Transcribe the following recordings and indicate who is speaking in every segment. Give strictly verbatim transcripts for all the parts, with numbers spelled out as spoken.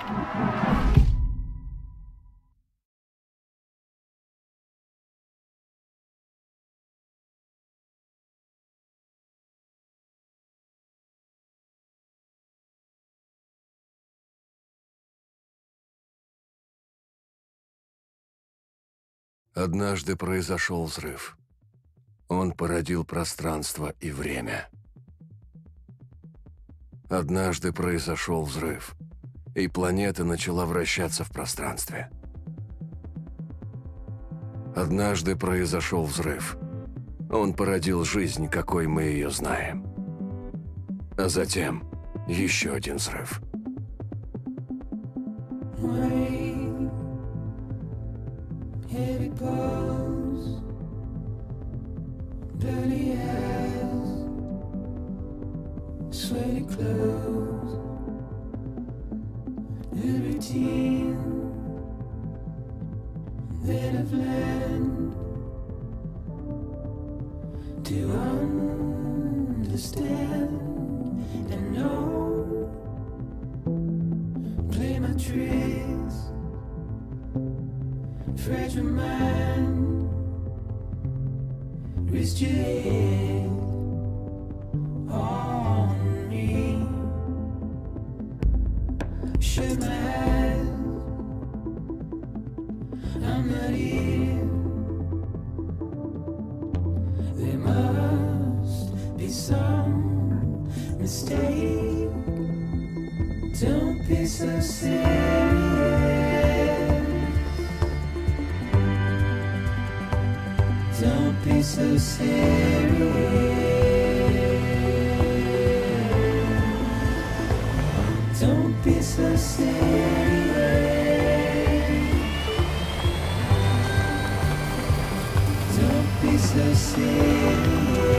Speaker 1: Однажды произошел взрыв. Он породил пространство и время. Однажды произошел взрыв, и планета начала вращаться в пространстве. Однажды произошел взрыв. Он породил жизнь, какой мы ее знаем. А затем еще один взрыв.
Speaker 2: Heavy pulse, dirty eyes, sweaty clothes, the routine that I've learned to understand and know. Play my tricks. Fragile mind, rest your head on me. Shut my eyes, I'm not here. There must be some mistake. Don't be so serious. Don't be so serious. Don't be so serious. Don't be so serious.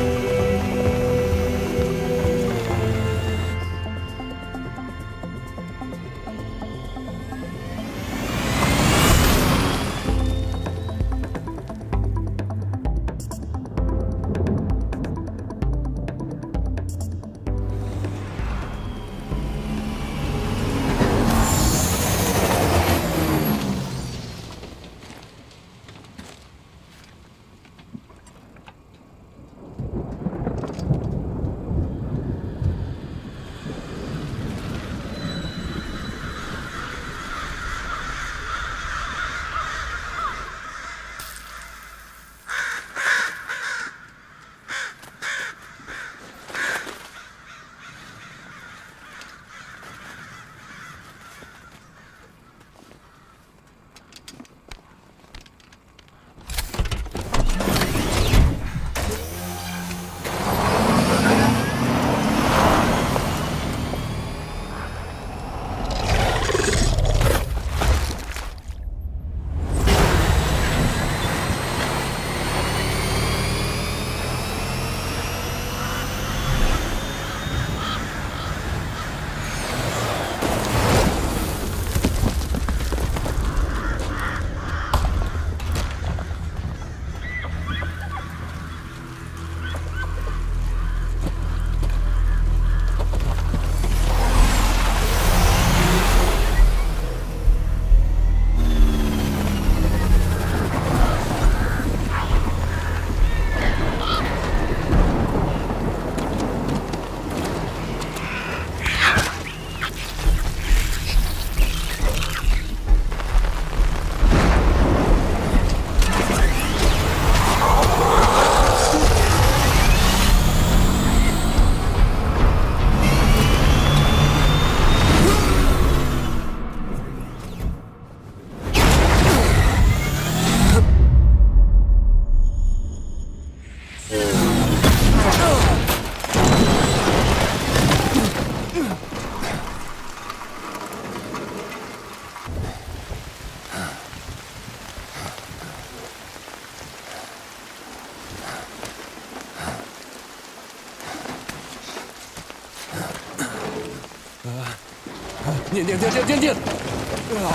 Speaker 3: Нет, нет, нет, нет, нет, нет! А,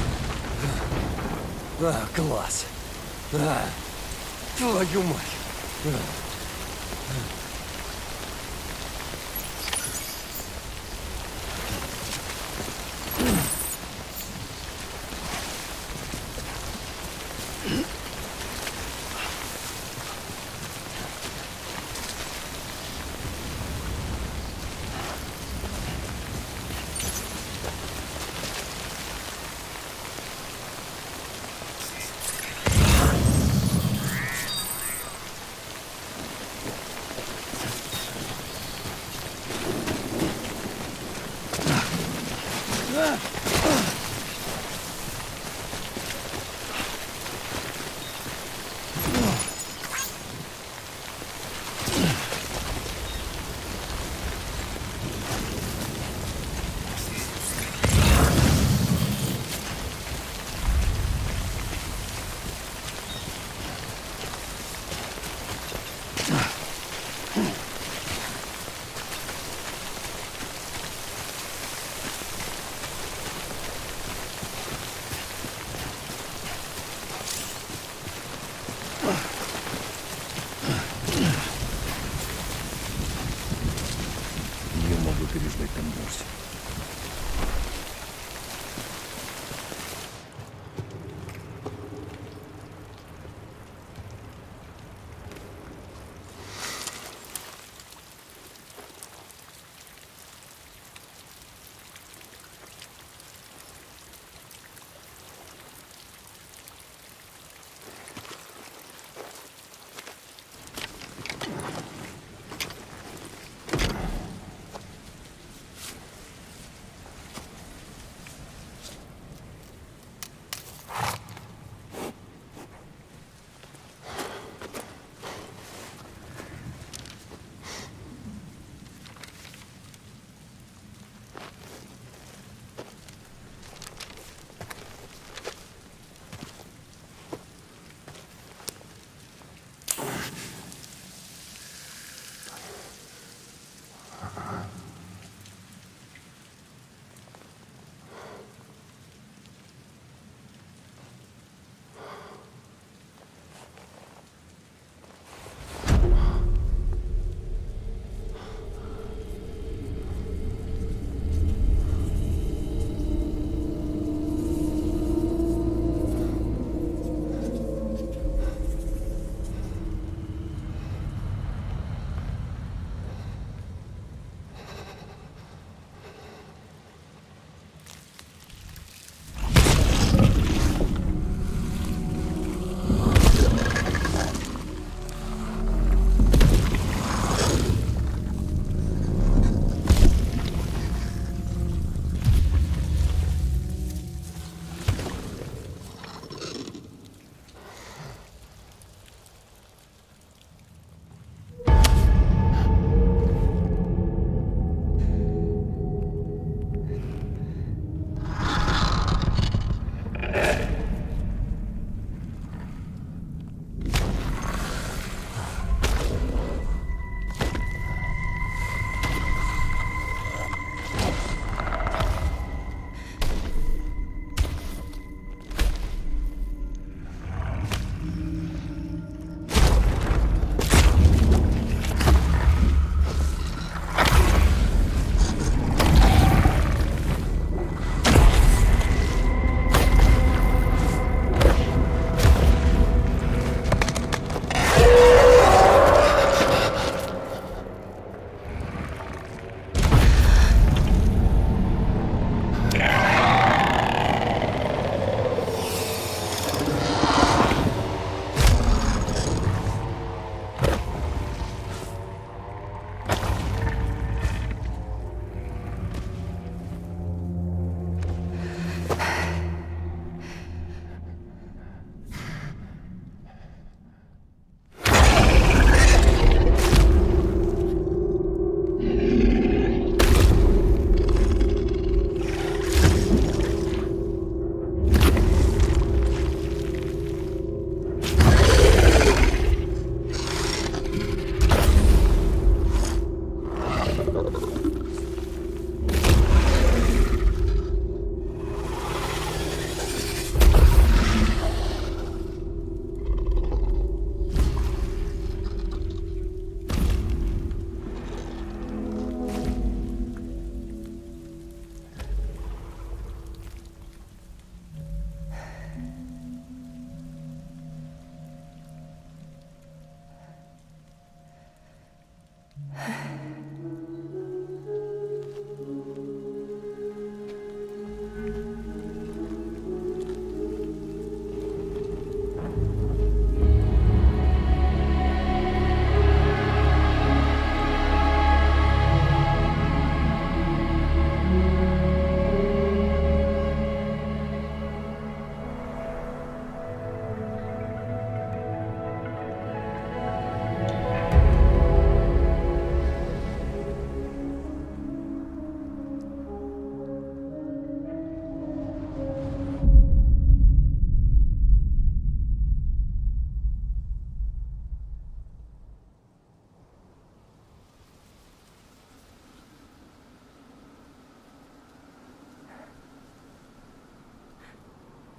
Speaker 3: а, класс! А, твою мать! А.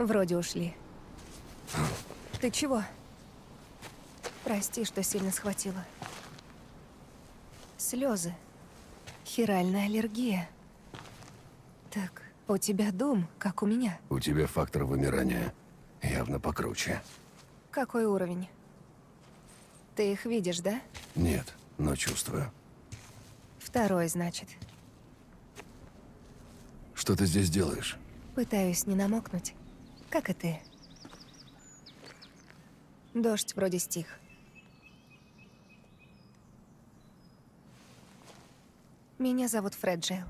Speaker 4: Вроде ушли. Ты чего? Прости, что сильно схватила. Слезы. Хиральная аллергия. Так, у тебя дум, как у меня.
Speaker 1: У тебя фактор вымирания явно покруче.
Speaker 4: Какой уровень? Ты их видишь, да?
Speaker 1: Нет, но чувствую.
Speaker 4: Второй, значит.
Speaker 1: Что ты здесь делаешь?
Speaker 4: Пытаюсь не намокнуть. Как и ты. Дождь вроде стих. Меня зовут Фреджейл.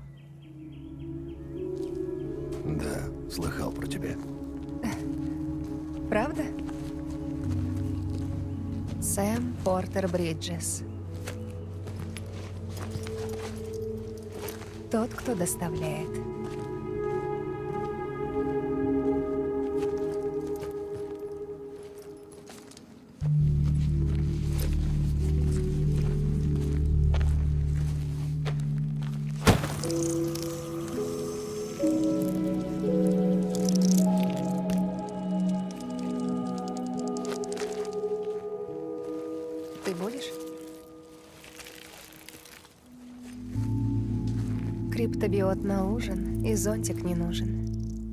Speaker 1: Да, слыхал про тебя.
Speaker 4: Правда? Сэм Портер Бриджес. Тот, кто доставляет. Ты болишь? Криптобиот на ужин, и зонтик не нужен.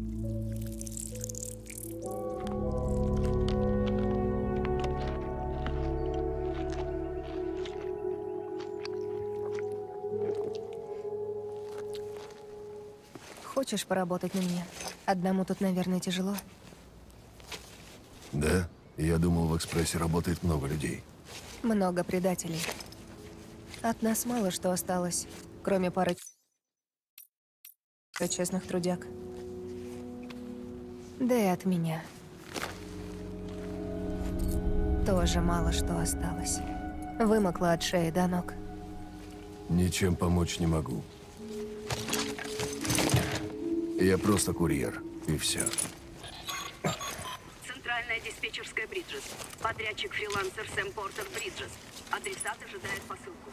Speaker 4: Хочешь поработать на мне? Одному тут, наверное, тяжело.
Speaker 1: Да? Я думал, в экспрессе работает много людей.
Speaker 4: Много предателей. От нас мало что осталось, кроме пары честных трудяг. Да и от меня. Тоже мало что осталось. Вымокла от шеи до ног.
Speaker 1: Ничем помочь не могу. Я просто курьер, и все.
Speaker 5: Центральная диспетчерская Бриджес. Подрядчик-фрилансер Сэм Портер Бриджес. Адресат ожидает посылку.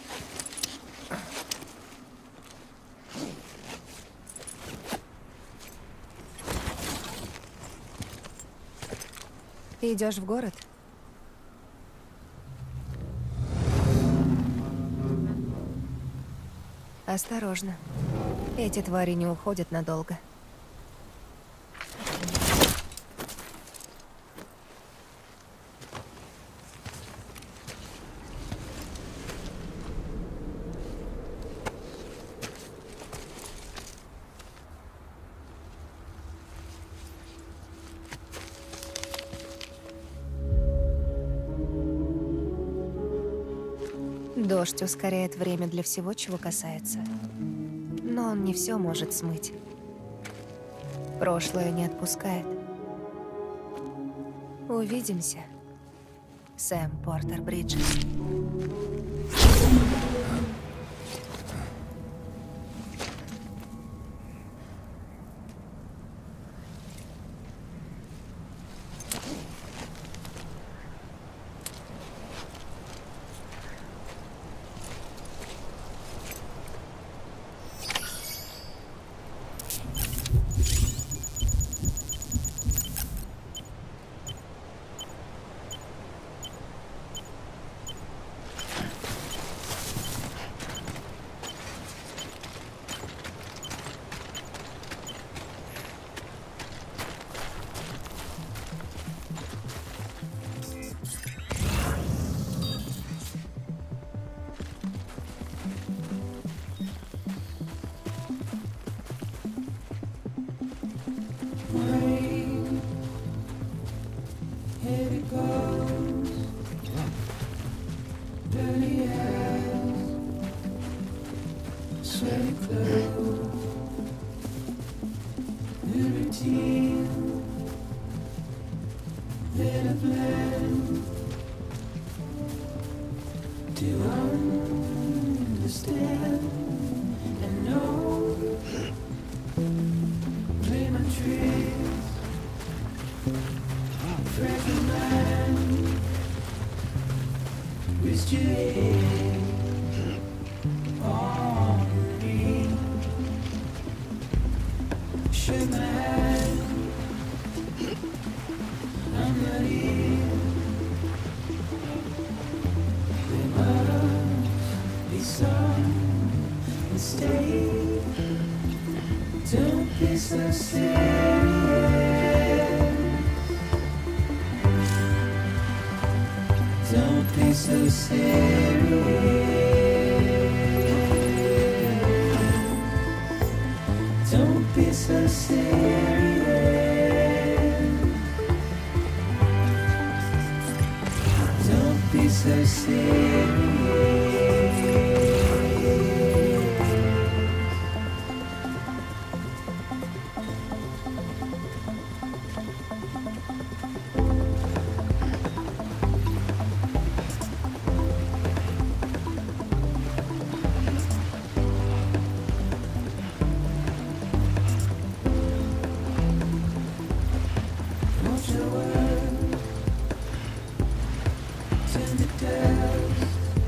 Speaker 4: Идешь в город? Осторожно. Эти твари не уходят надолго. Дождь ускоряет время для всего, чего касается. Но он не все может смыть. Прошлое не отпускает. Увидимся, Сэм Портер Бриджес.
Speaker 2: Here it goes, dirty eyes, sweaty clothes, new routine, then a blend to understand and know. Play my tricks, fragile mind, risk your head on me. Shake my hand, Be some mistake. Don't be so serious. Don't be so serious. Don't be so serious. Don't be so serious. Watch your words turn to dust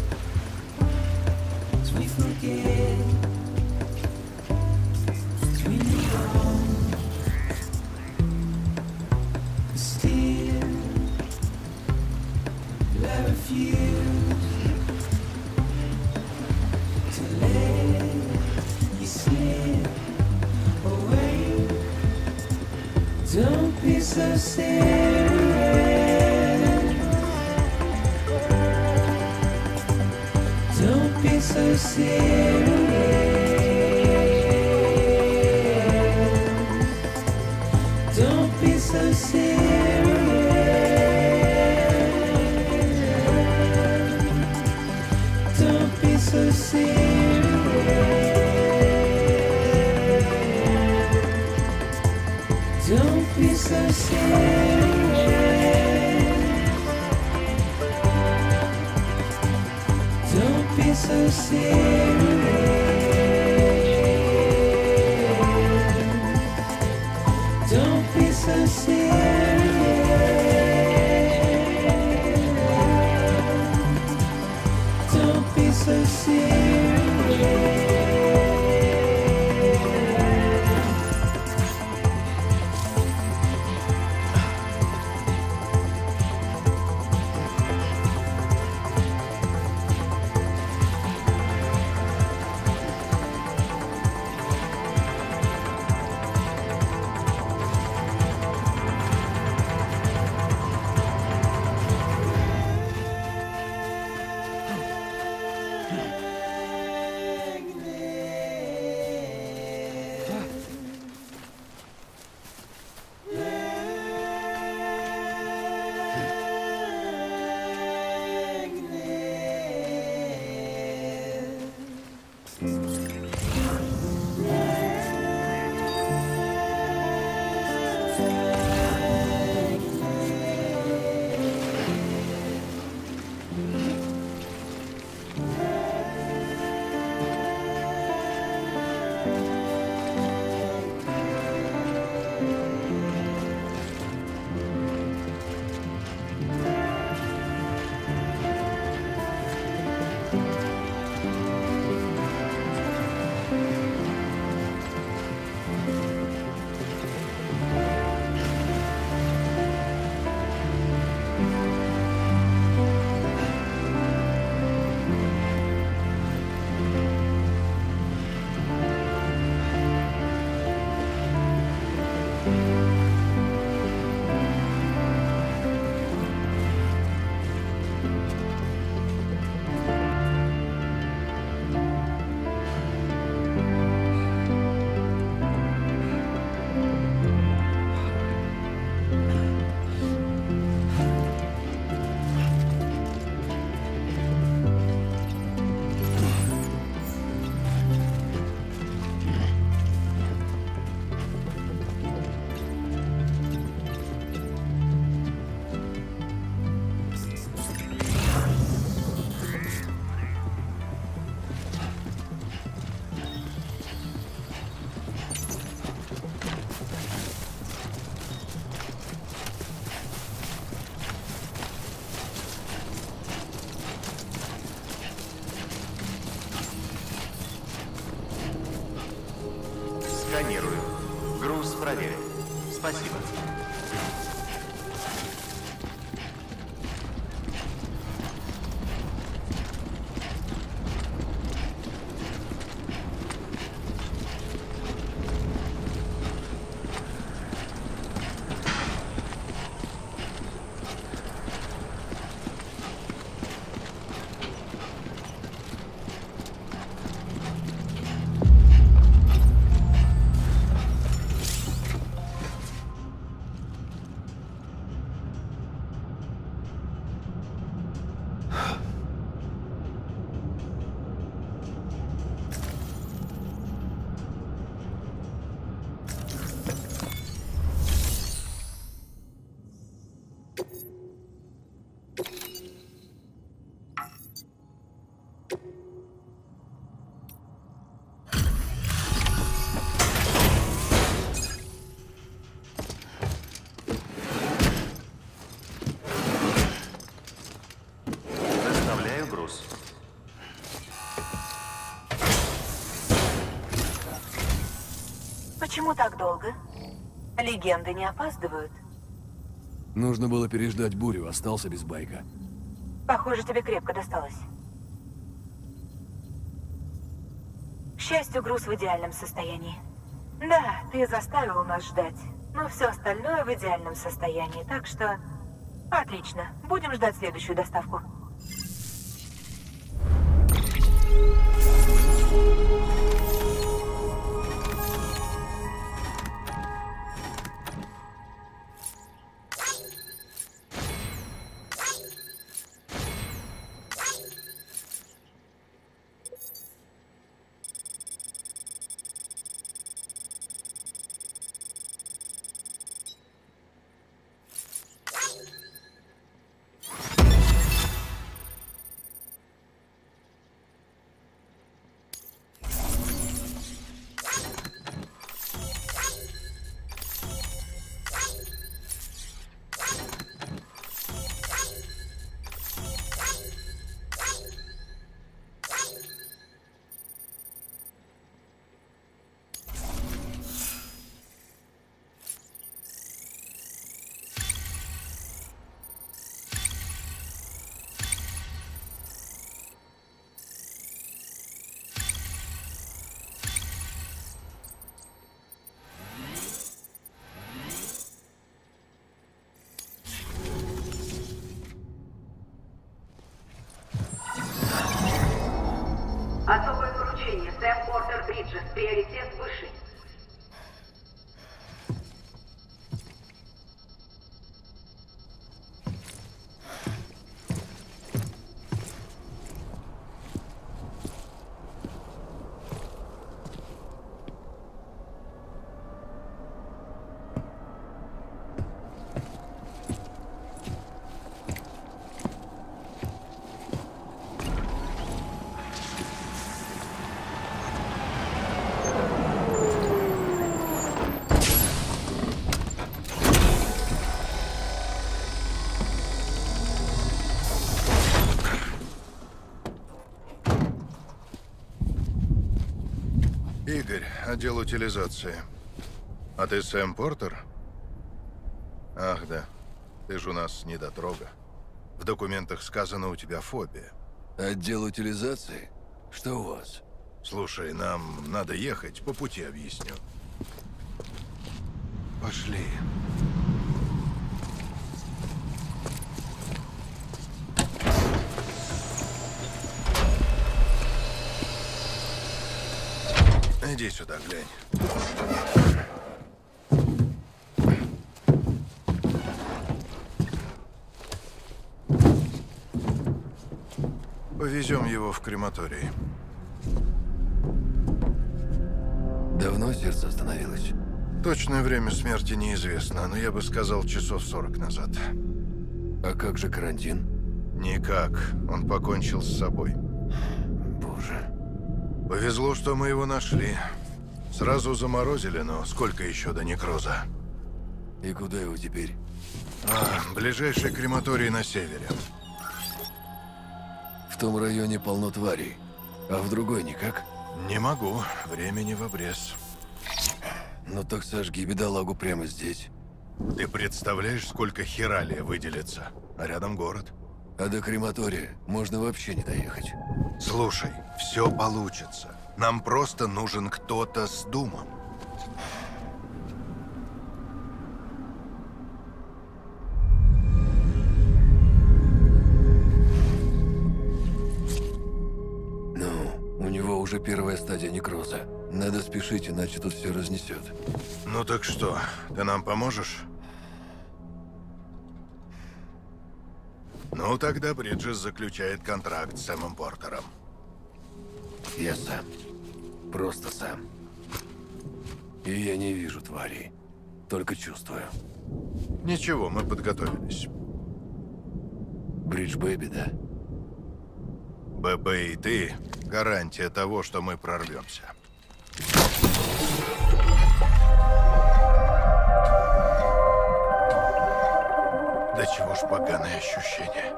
Speaker 2: as we forget, as we move on. But still, I refuse to let you slip away. Don't be so serious. Don't be so serious. Don't be so serious. Don't be so serious. Don't be so serious. Don't be so serious. Don't be so serious. Don't be so serious.
Speaker 6: Сканирую. Груз проверен. Спасибо. Почему так долго? Легенды не опаздывают.
Speaker 3: Нужно было переждать бурю, остался без байка.
Speaker 6: Похоже, тебе крепко досталось. К счастью, груз в идеальном состоянии. Да, ты заставил нас ждать, но все остальное в идеальном состоянии, так что... Отлично, будем ждать следующую доставку.
Speaker 5: Особое поручение. Сэм Портер Бриджес. Приоритет высший.
Speaker 7: Игорь, отдел утилизации. А ты Сэм Портер? Ах, да. Ты же у нас недотрога. В документах сказано, у тебя фобия.
Speaker 3: Отдел утилизации? Что у вас?
Speaker 7: Слушай, нам надо ехать, по пути объясню.
Speaker 3: Пошли.
Speaker 7: Иди сюда, глянь. Повезем его в крематорий.
Speaker 3: Давно сердце остановилось?
Speaker 7: Точное время смерти неизвестно, но я бы сказал часов сорок назад.
Speaker 3: А как же карантин?
Speaker 7: Никак. Он покончил с собой.
Speaker 3: Боже.
Speaker 7: Повезло, что мы его нашли. Сразу заморозили, но сколько еще до некроза?
Speaker 3: И куда его теперь?
Speaker 7: А, ближайший крематорий на севере.
Speaker 3: В том районе полно тварей, а в другой никак?
Speaker 7: Не могу. Времени в обрез.
Speaker 3: Ну так сожги бедолагу прямо здесь.
Speaker 7: Ты представляешь, сколько хералия выделится? А рядом город.
Speaker 3: А до крематория можно вообще не доехать.
Speaker 7: Слушай, все получится. Нам просто нужен кто-то с думом.
Speaker 3: Ну, у него уже первая стадия некроза. Надо спешить, иначе тут все разнесет.
Speaker 7: Ну так что, ты нам поможешь? Ну, тогда Бриджес заключает контракт с Сэмом Портером.
Speaker 3: Я сам. Просто сам. И я не вижу тварей. Только чувствую.
Speaker 7: Ничего, мы подготовились.
Speaker 3: Бридж Бэби, да?
Speaker 7: ББ и ты – гарантия того, что мы прорвемся. Да чего ж поганое ощущение.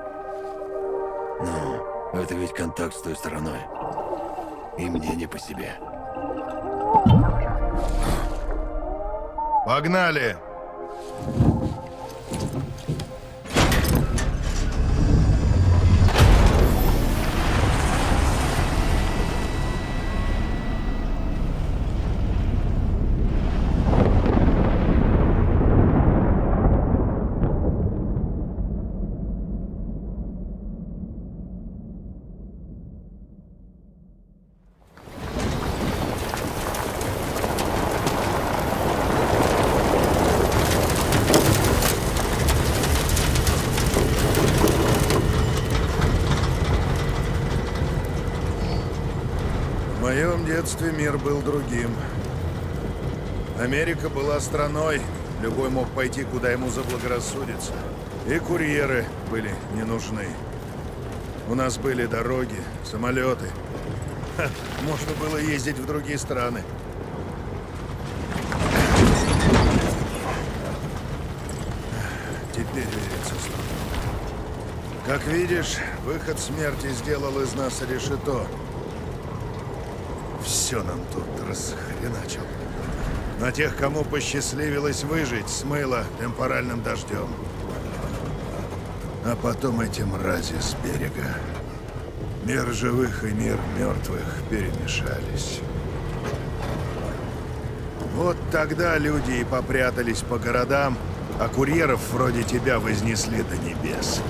Speaker 3: Ну, это ведь контакт с той стороной. И мне не по себе.
Speaker 7: Погнали! В моем детстве мир был другим. Америка была страной, любой мог пойти, куда ему заблагорассудится. И курьеры были не нужны. У нас были дороги, самолеты. Ха, можно было ездить в другие страны. Теперь верится с трудом. Как видишь, выход смерти сделал из нас решето. Все нам тут расхреначил. На тех, кому посчастливилось выжить, смыло темпоральным дождем. А потом эти мрази с берега. Мир живых и мир мертвых перемешались. Вот тогда люди и попрятались по городам, а курьеров вроде тебя вознесли до небес.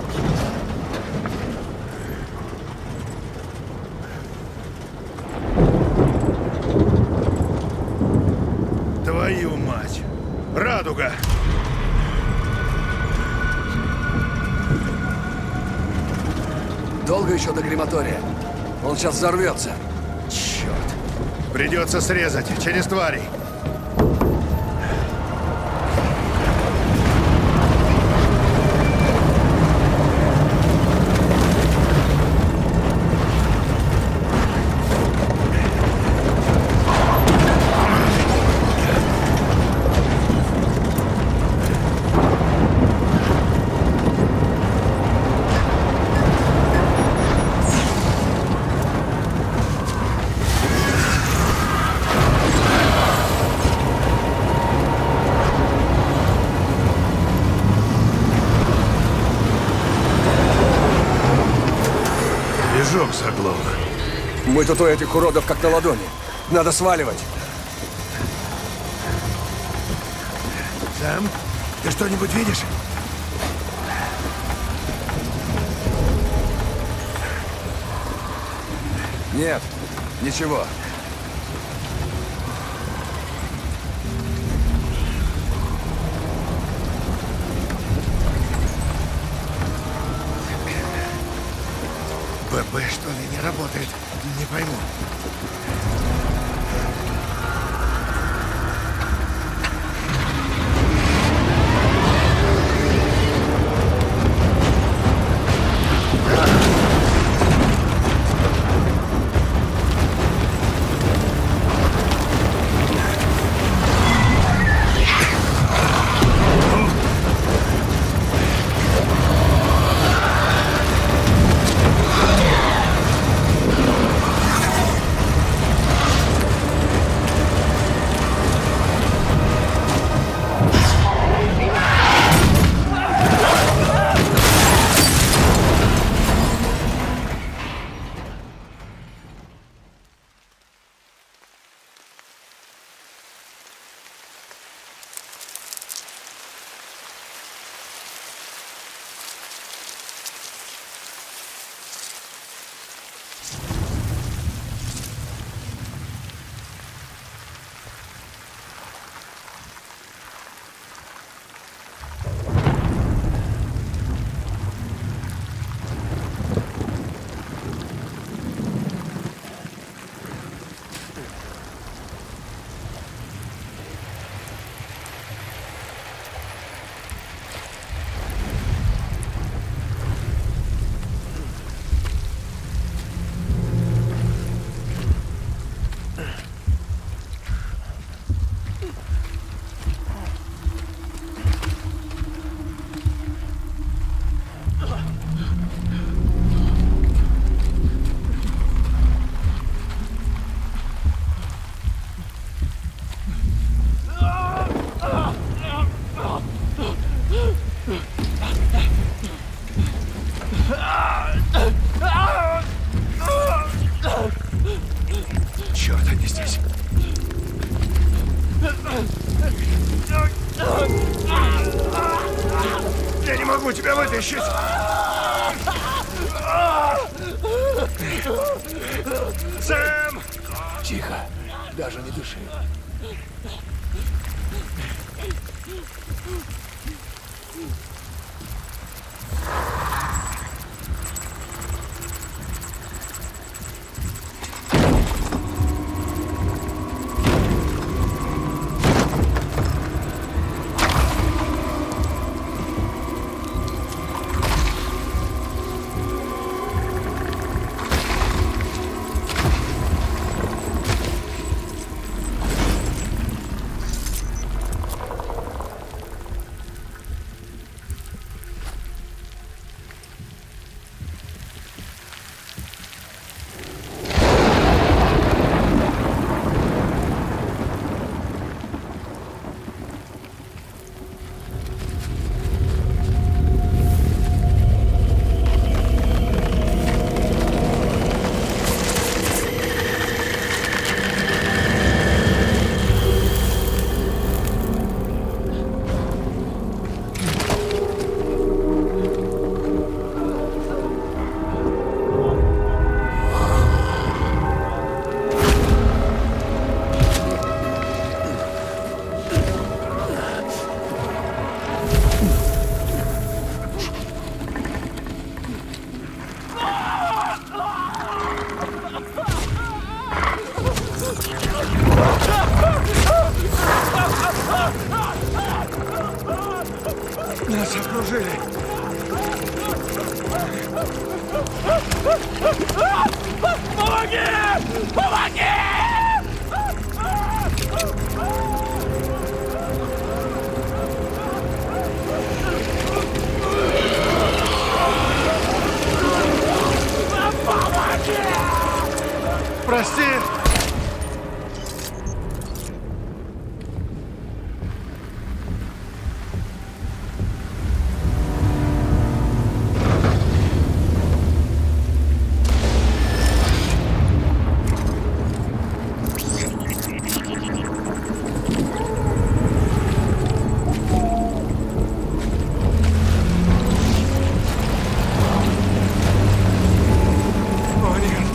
Speaker 7: Твою мать! Радуга!
Speaker 1: Долго еще до крематория? Он сейчас взорвется.
Speaker 7: Черт! Придется срезать через тварей. Движок заглох.
Speaker 1: Мы тут у этих уродов как на ладони. Надо сваливать.
Speaker 7: Сэм, ты что-нибудь видишь?
Speaker 1: Нет, ничего.
Speaker 7: БП, что ли, не работает? Не пойму. Я не могу тебя вытащить! Сэм!
Speaker 3: Тихо. Даже не дыши.
Speaker 7: Нас окружили.
Speaker 8: Помоги! Помоги!
Speaker 7: Прости! О, нет!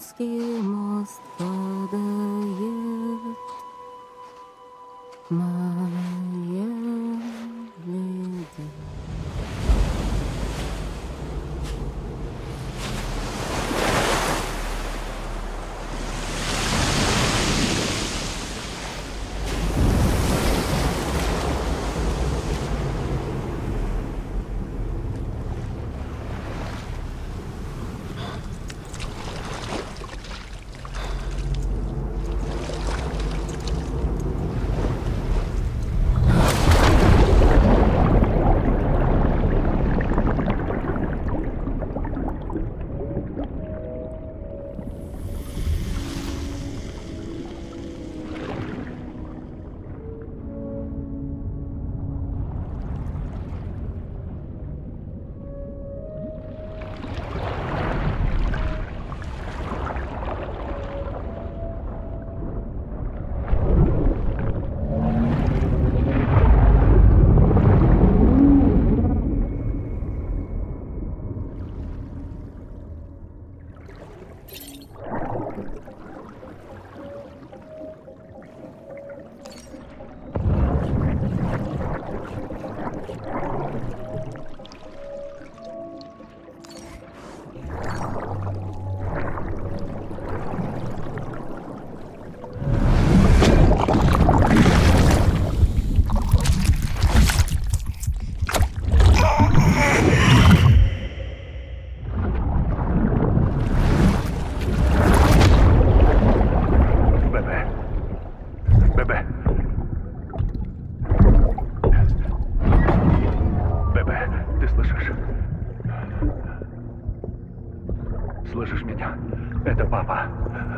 Speaker 9: Русский мост падает, моя леди.
Speaker 10: Слышишь меня? Это папа.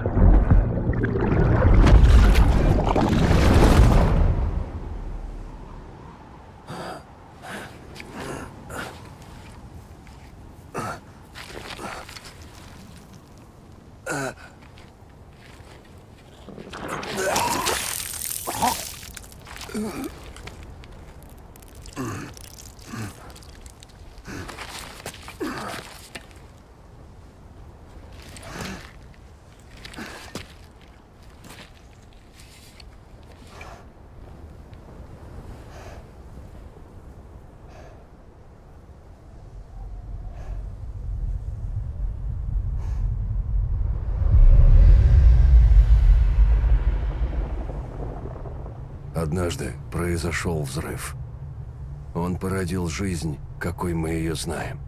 Speaker 1: Однажды произошел взрыв. Он породил жизнь, какой мы ее знаем.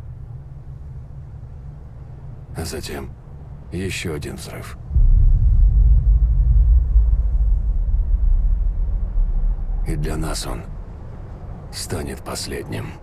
Speaker 1: А затем еще один взрыв. И для нас он станет последним.